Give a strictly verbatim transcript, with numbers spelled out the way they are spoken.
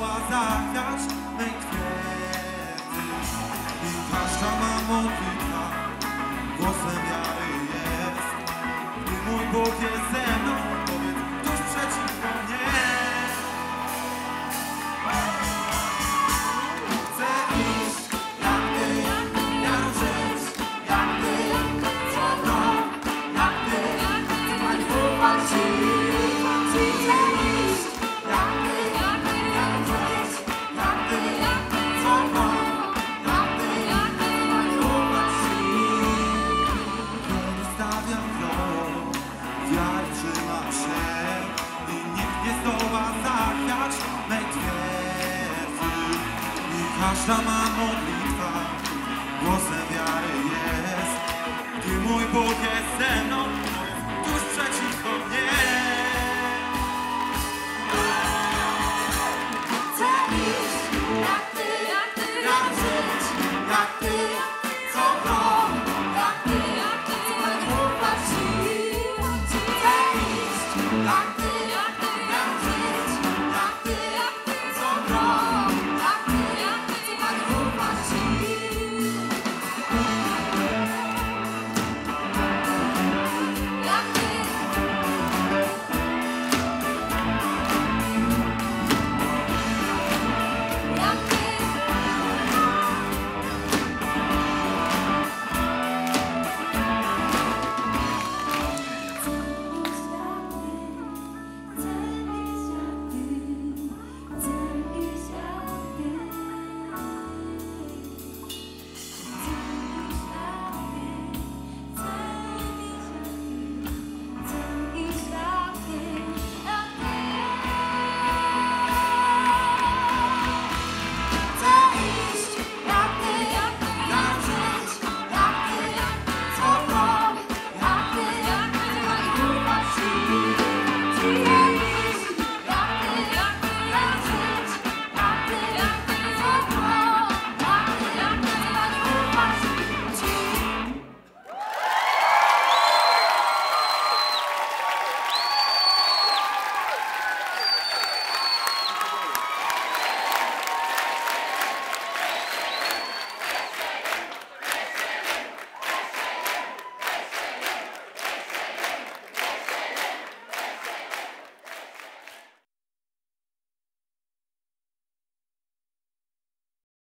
zdoła zachwiać mej twierdzy. I każda ma modlitwa głosem wiary jest. Gdy mój Bóg jest ze mną, powiedz tuż przeciwko mnie. Chcę iść jak Ty, ja żyć jak Ty, wolno jak Ty, chcę ufać Ci. Chcę iść jak Ty, ja żyć jak Ty, wolno jak Ty, chcę ufać Ci. Kiedy stawiam krok, wiary trzymam się i nikt nie zdoła zachwiać mej twierdzy. I każda ma modlitwa głosem wiary jest. Gdy mój Bóg jest ze mną, to jest tuż przeciwko mnie. Chcę iść